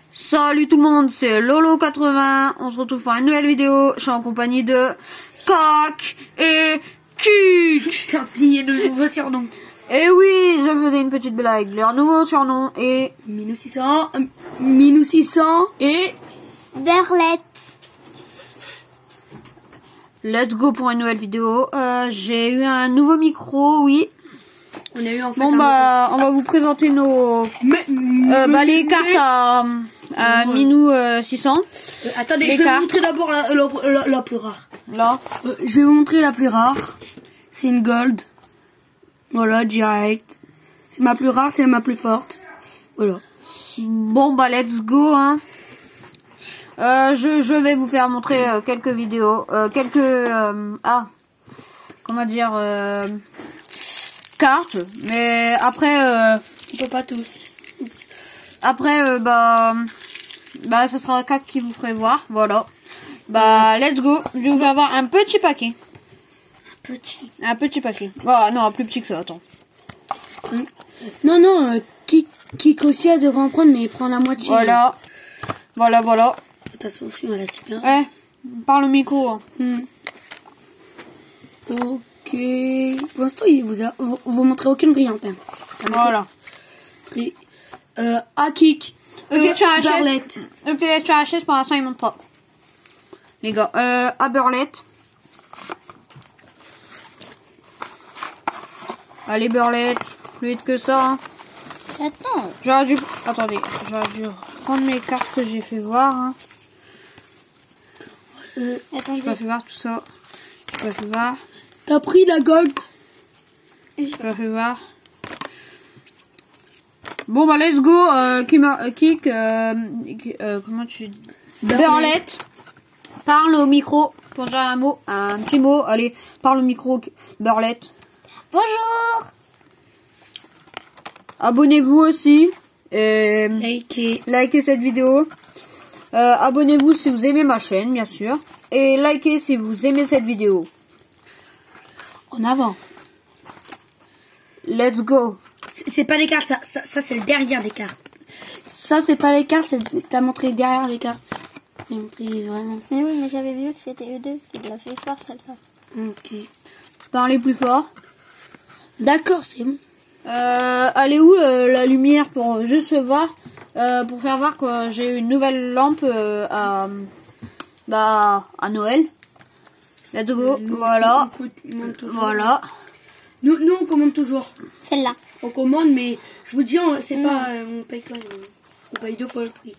Salut tout le monde, c'est Lolo80. On se retrouve pour une nouvelle vidéo. Je suis en compagnie de Coq et Kik. T'as oublié le nouveau surnom. Et oui, je faisais une petite blague. Leur nouveau surnom est Minou 600, Minou 600 et Berlette. Let's go pour une nouvelle vidéo. J'ai eu un nouveau micro, oui. on a eu en fait Bon bah, on va vous présenter nos les cartes à Minou 600. attendez, les je vais cartes. vous montrer d'abord la plus rare. Là. Je vais vous montrer la plus rare. C'est une gold. Voilà, direct. C'est ma plus rare, c'est ma plus forte. Voilà. Bon bah, let's go, hein. Je vais vous faire montrer quelques vidéos, comment dire, cartes, mais après, On peut pas tous. après, bah, ça sera Kak qui vous ferait voir, voilà. Bah, let's go, je vais vous faire voir un petit paquet. Un petit paquet. Oh non, plus petit que ça, attends. Non, Kik aussi elle devrait en prendre, mais il prend la moitié. Voilà. Voilà. Attention, elle a super. Eh, par le micro. Hein. Ok. Pour l'instant, il vous montrez aucune brillante. Hein. Voilà. Kik. Ok, tu as acheté. Berlette. Ok, tu as acheté, pour l'instant, il monte pas. Les gars, à Berlette. Allez, Berlette, plus vite que ça. Hein. Attends. J'aurais dû prendre mes cartes que j'ai fait voir. Hein. Attends, J'ai pas fait voir tout ça. J'ai pas fait voir. T'as pris la gold. J'ai pas fait voir. Bon bah let's go. Kik, comment tu dis? Berlette. Parle au micro pour dire un petit mot. Allez, parle au micro, Berlette. Bonjour. Abonnez-vous aussi. Et Likez. cette vidéo. Abonnez-vous si vous aimez ma chaîne, bien sûr. Et likez si vous aimez cette vidéo. En avant. Let's go. C'est pas les cartes, ça c'est le derrière des cartes. Ça c'est pas les cartes, t'as montré derrière les cartes. J'ai montré vraiment. Mais oui, mais j'avais vu que c'était eux deux. Il l'a fait fort celle-là. Ok. Parlez plus fort. D'accord, c'est bon. Elle est où la lumière pour juste voir, pour faire voir que j'ai une nouvelle lampe à Noël. Let's go. Voilà. Voilà. Nous on commande toujours. Celle-là. On commande, mais je vous dis, c'est pas, on paye quand même. On paye 2 fois le prix.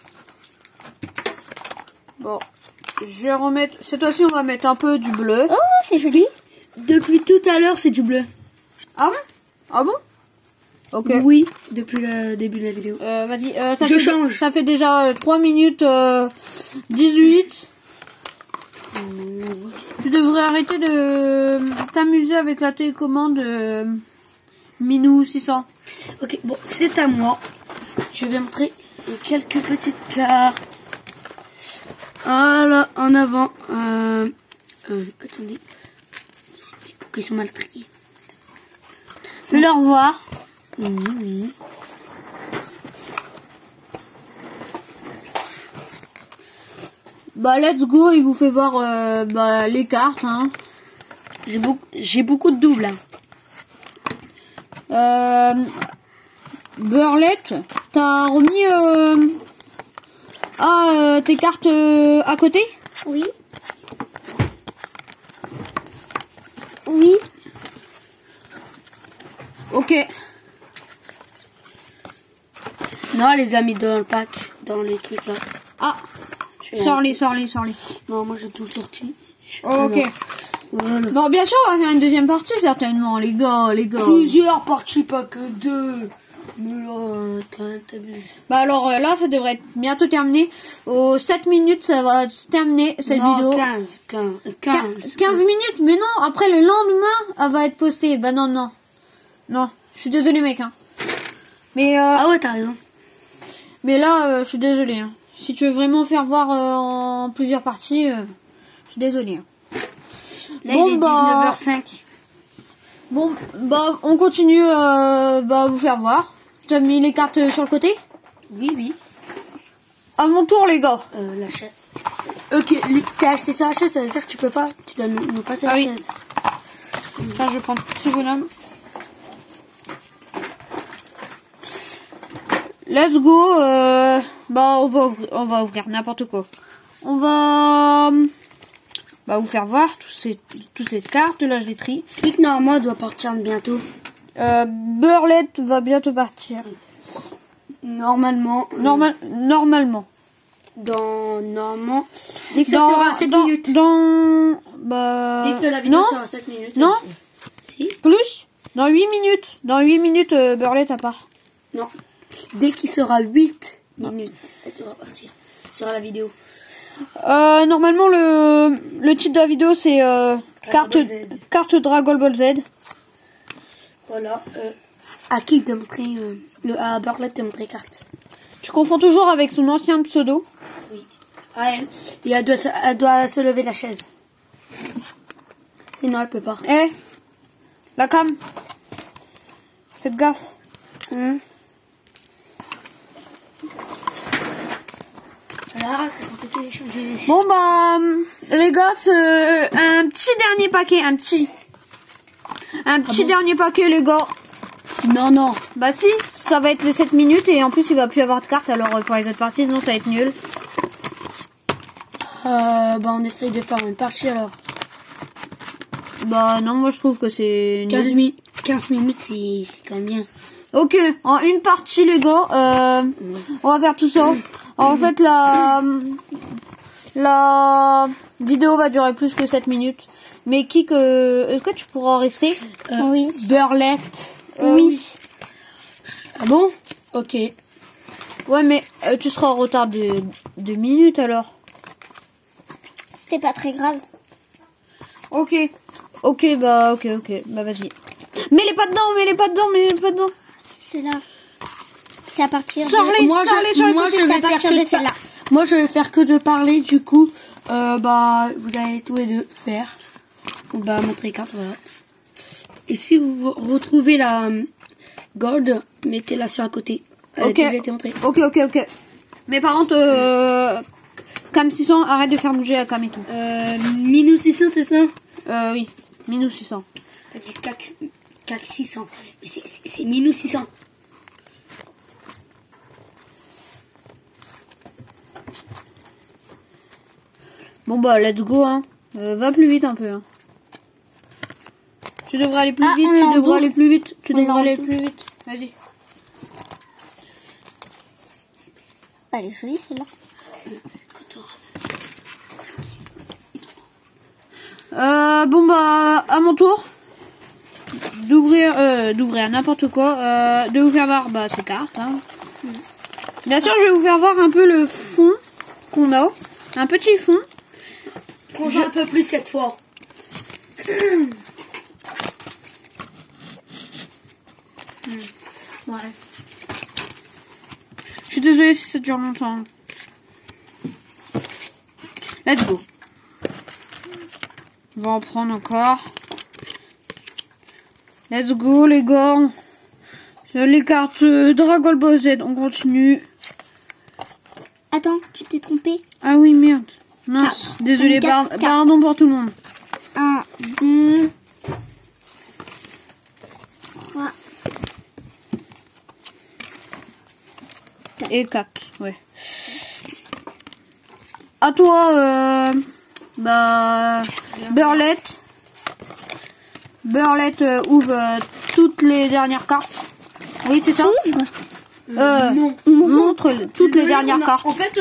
Bon, je vais remettre. Cette fois-ci, on va mettre un peu du bleu. Oh, c'est joli. Depuis tout à l'heure, c'est du bleu. Ah bon? Ah bon? Ok. Oui, depuis le début de la vidéo. Vas-y. Je change. Ça fait déjà 3 minutes 18. Tu devrais arrêter de t'amuser avec la télécommande Minou 600. Ok, bon, c'est à moi. Je vais montrer quelques petites cartes. Voilà, en avant. Attendez. Pourquoi ils sont mal triés? Fais-leur voir. Oui. Bah, let's go, il vous fait voir les cartes. Hein. J'ai beaucoup de doubles. Berlette, t'as remis tes cartes à côté? Oui. Oui. Ok. Non, elle les a mis dans le pack, dans les trucs là. Ah, sors-les. Non, moi j'ai tout sorti. Ok. Voilà. Bon, bien sûr, on va faire une deuxième partie, certainement, les gars. Plusieurs parties, pas que 2. Mais là, quand même, t'as vu. Bah alors là, ça devrait être bientôt terminé. Aux 7 minutes, ça va se terminer cette vidéo. 15 minutes, mais non, après le lendemain, elle va être postée. Bah non, je suis désolé, mec. Hein. Mais Ah ouais, t'as raison. Mais là, je suis désolé. Hein. Si tu veux vraiment faire voir en plusieurs parties, je suis désolé. Hein. Là, il est 19h05. Bon, bah, on continue vous faire voir. Tu as mis les cartes sur le côté? Oui. À mon tour, les gars. La chaise. Ok, t'as acheté sur la chaise, ça veut dire que tu peux pas. Tu dois nous passer la chaise. Là, je vais prendre ce bonhomme. Let's go. Bah, on va ouvrir n'importe quoi. On va vous faire voir toutes ces cartes. Là, je les trie. Click, normalement, elle doit partir bientôt. Burlette va bientôt partir. Normalement. Normalement. Normalement. Dès que ça sera 7 minutes. Dès que la vidéo sera 7 minutes. Non. Si. Plus. Dans 8 minutes. Dans 8 minutes, Burlette à part. Non. Dès qu'il sera 8 minutes, elle devra partir sur la vidéo. Normalement, le titre de la vidéo, c'est carte Dragon Ball Z. Voilà. À qui de montrer à Burlette de montrer carte. Tu confonds toujours avec son ancien pseudo. Oui. À elle. Et elle doit se lever de la chaise. Sinon, elle peut pas. La cam. Faites gaffe. Là, c'est compliqué de changer. Bon bah les gars, un petit dernier paquet, un petit dernier paquet les gars. Non. Bah si, ça va être les 7 minutes et en plus il va plus avoir de cartes alors pour les autres parties, sinon ça va être nul. Bah on essaye de faire une partie alors. Bah non, moi je trouve que c'est nul. 15 minutes c'est quand même bien. Ok, en une partie les gars, on va faire tout ça. En fait la vidéo va durer plus que 7 minutes. Mais est-ce que tu pourras rester? Oui. Burlette. Oui. Ah bon? Ok. Ouais mais tu seras en retard de 2 minutes alors. C'était pas très grave. Ok, bah vas-y. Mets-les pas dedans. C'est celle-là. C'est à partir Sors-les, de... sors-les. C'est à partir de celle-là. Moi je vais faire que de parler, du coup bah vous allez tous les deux faire. Bah montrer carte, voilà. Et si vous retrouvez la gold, mettez-la sur un côté. Ok. Ok. Mais par contre, Cam 600, arrête de faire bouger la cam et tout. Minus 600, c'est ça? Oui. Minus 600. T'as dit CAC 600. Mais c'est minus 600. Bon bah, let's go, hein. Va plus vite un peu, hein. Tu devrais aller plus vite, Vas-y. Elle est jolie celle-là. Bon bah, à mon tour d'ouvrir n'importe quoi, de vous faire voir ces cartes. Hein. Bien sûr, je vais vous faire voir un peu le fond qu'on a, un petit fond. Prends-en un peu plus cette fois. Ouais. Je suis désolée si ça dure longtemps. Let's go. On va en prendre encore. Let's go les gars. Les cartes Dragon Ball Z, on continue. Attends, tu t'es trompé. Ah oui, merde. Mince, désolé, pardon pour tout le monde. 1, 2, 3. Et 4, ouais. À toi, Burlette. Burlette ouvre toutes les dernières cartes. Oui, c'est ça. Montre toutes les dernières cartes. En fait,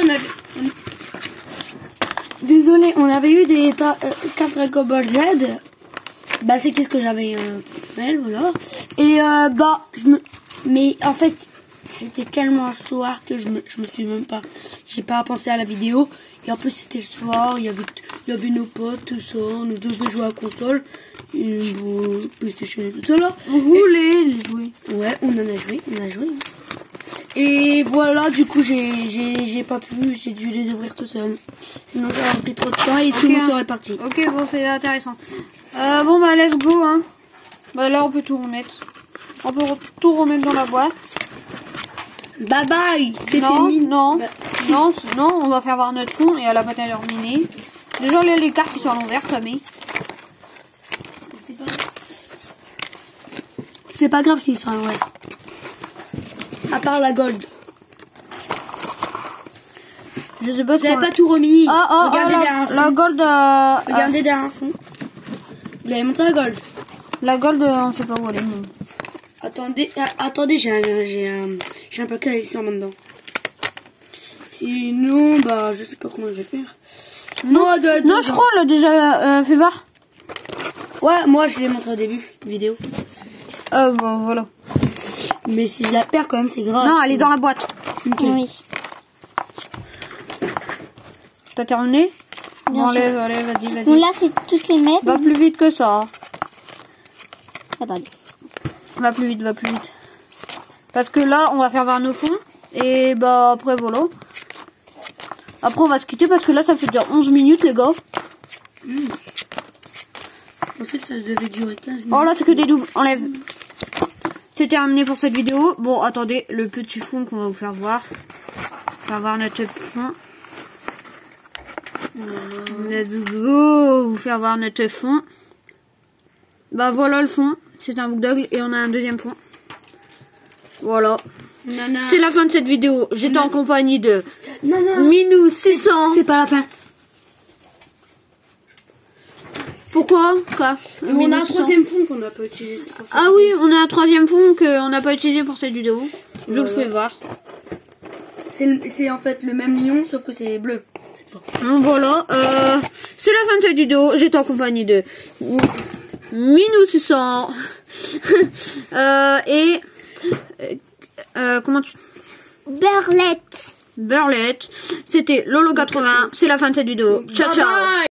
Désolé, on avait eu des cartes Dragon Ball Z. Bah, c'est qu'est-ce que j'avais voilà. Et mais en fait, c'était tellement un soir que je me suis même pas. J'ai pas pensé à la vidéo. Et en plus, c'était le soir. Il y avait nos potes, tout ça. On devait jouer à la console. Et PlayStation et tout ça là. Vous voulez les jouer? Ouais, on a joué. Et voilà, du coup, j'ai pas pu, j'ai dû les ouvrir tout seul. Sinon, ça aurait pris trop de temps et tout le monde serait parti. Ok, bon, c'est intéressant. Bon, bah, let's go, hein. Bah, là, on peut tout remettre. On peut tout remettre dans la boîte. Bye bye. C'était Non, mine. non, Bah, non, non, on va faire voir notre fond et à la pâte à terminer. Déjà, les cartes qui sont à l'envers, Tommy. c'est pas grave s'ils sont à l'envers. À part la gold. Je sais pas Vous avez pas tout remis. Regardez derrière la un fond. gold, Regardez derrière un fond. Vous avez montré la gold. la gold, on sait pas où elle est. mais- Attendez, j'ai un paquet avec ça dedans. Sinon, bah, je sais pas comment je vais faire. Non, je crois, on l'a déjà fait voir. Ouais, moi, je l'ai montré au début, vidéo. Bon, voilà. Mais si je la perds, quand même, c'est grave. Non, elle est dans la boîte. Ok. Oui. T'as terminé? Bien Bon, sûr. allez, vas-y. Donc là, c'est toutes les mettre. Va plus vite que ça. Attendez. Va plus vite. Parce que là, on va faire voir nos fonds. Et bah, après, voilà. Après, on va se quitter parce que là, ça fait déjà 11 minutes, les gars. Je pensais que ça devait durer 15 minutes. Oh là, c'est que des doubles. Enlève. C'est terminé pour cette vidéo. Bon, attendez, le petit fond qu'on va vous faire voir. Faire voir notre fond. Let's go. Vous faire voir notre fond. Bah voilà le fond. C'est un bookdog et on a un deuxième fond. Voilà. Nana. C'est la fin de cette vidéo. J'étais en compagnie de Non. Minou 600. C'est pas la fin. Pourquoi quoi On a Minou un 600. troisième fond qu'on n'a pas utilisé. C'est pour ça. Ah oui, on a un troisième fond qu'on n'a pas utilisé pour cette vidéo. Je vous le Voilà. fais voir. C'est en fait le même lion, sauf que c'est bleu. Cette fois. Donc voilà, c'est la fin de cette vidéo. J'étais en compagnie de Minou 600 et comment tu... Burlette. Burlette. C'était Lolo 80. C'est la fin de cette vidéo. Ciao, Bye ciao. bye.